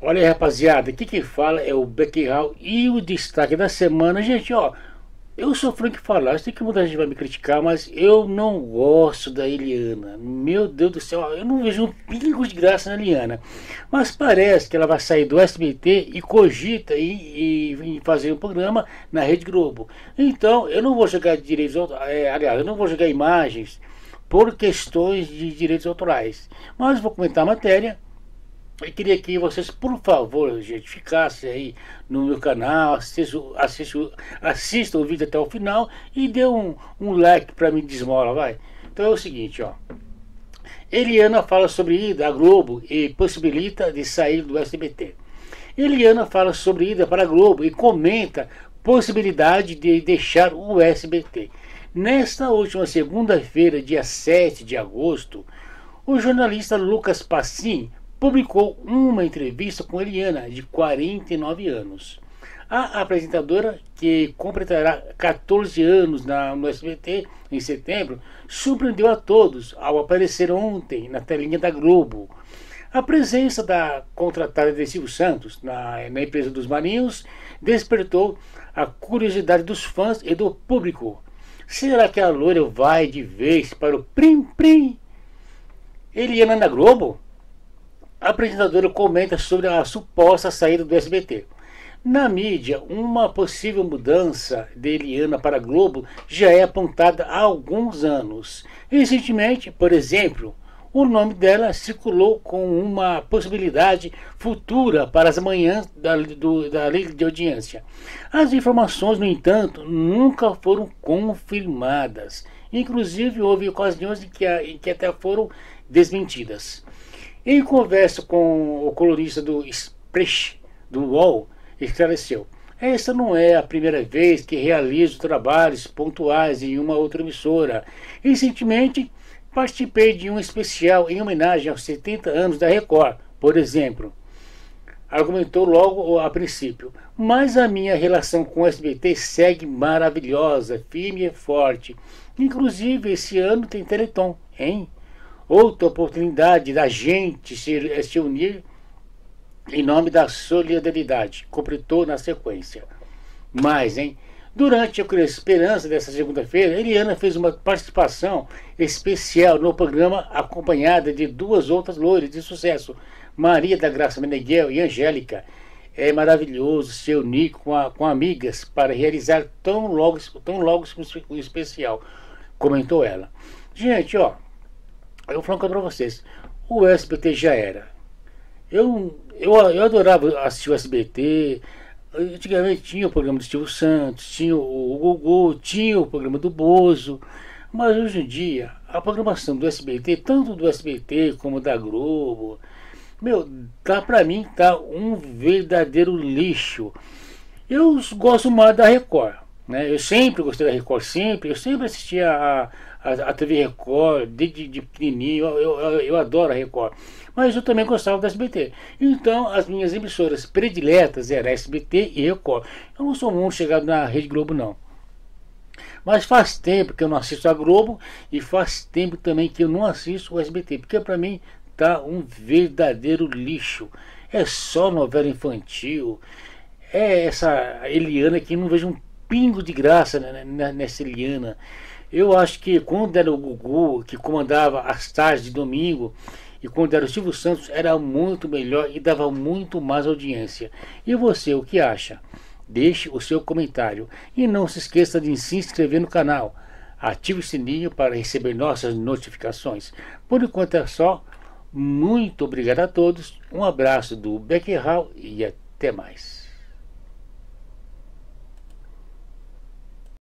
Olha aí, rapaziada, aqui quem fala é o Becquerel e o destaque da semana, gente, ó. Eu sou franco em falar, eu sei que muita gente vai me criticar, mas eu não gosto da Eliana. Meu Deus do céu, eu não vejo um pingo de graça na Eliana. Mas parece que ela vai sair do SBT e cogita em fazer um programa na Rede Globo. Então, eu não vou jogar direitos autorais, aliás, eu não vou jogar imagens por questões de direitos autorais. Mas vou comentar a matéria. Eu queria que vocês, por favor, gente, ficassem aí no meu canal, assistam o vídeo até o final e dê um like para mim de esmola, vai. Então é o seguinte, ó. Eliana fala sobre ida à Globo e possibilita de sair do SBT. Eliana fala sobre ida para a Globo e comenta possibilidade de deixar o SBT. Nesta última segunda-feira, dia 7 de agosto, o jornalista Lucas Passim publicou uma entrevista com Eliana, de 49 anos. A apresentadora, que completará 14 anos no SBT em setembro, surpreendeu a todos ao aparecer ontem na telinha da Globo. A presença da contratada de Silvio Santos na empresa dos Marinhos despertou a curiosidade dos fãs e do público. Será que a loira vai de vez para o prim-prim? Eliana na Globo? A apresentadora comenta sobre a suposta saída do SBT. Na mídia, uma possível mudança de Eliana para a Globo já é apontada há alguns anos. Recentemente, por exemplo, o nome dela circulou com uma possibilidade futura para as manhãs da lei de audiência. As informações, no entanto, nunca foram confirmadas. Inclusive, houve ocasiões em que até foram desmentidas. Em conversa com o colunista do Express, do UOL, esclareceu: esta não é a primeira vez que realizo trabalhos pontuais em uma outra emissora. Recentemente, participei de um especial em homenagem aos 70 anos da Record, por exemplo. Argumentou logo a princípio. Mas a minha relação com o SBT segue maravilhosa, firme e forte. Inclusive, esse ano tem Teleton, hein? Outra oportunidade da gente se unir em nome da solidariedade, completou na sequência. Mas, hein? Durante a esperança dessa segunda-feira, Eliana fez uma participação especial no programa, acompanhada de duas outras loiras de sucesso, Maria da Graça Meneghel e Angélica. É maravilhoso se unir com amigas para realizar tão logo um especial, comentou ela. Gente, ó, eu vou falar para vocês, o SBT já era. Eu adorava assistir o SBT. Antigamente tinha o programa do Silvio Santos, tinha o Gugu, tinha o programa do Bozo. Mas hoje em dia, a programação do SBT, tanto do SBT como da Globo, meu, pra mim tá um verdadeiro lixo. Eu gosto mais da Record, né? Eu sempre gostei da Record, eu sempre assistia a TV Record, de pequenininho, eu adoro a Record. Mas eu também gostava da SBT. Então, as minhas emissoras prediletas eram SBT e Record. Eu não sou muito chegado na Rede Globo, não. Mas faz tempo que eu não assisto a Globo e faz tempo também que eu não assisto o SBT, porque para mim tá um verdadeiro lixo. É só novela infantil. É essa Eliana que não vejo um pingo de graça nessa Eliana. Eu acho que quando era o Gugu que comandava as tardes de domingo e quando era o Silvio Santos era muito melhor e dava muito mais audiência. E você, o que acha? Deixe o seu comentário e não se esqueça de se inscrever no canal. Ative o sininho para receber nossas notificações. Por enquanto é só. Muito obrigado a todos. Um abraço do Becquerel e até mais.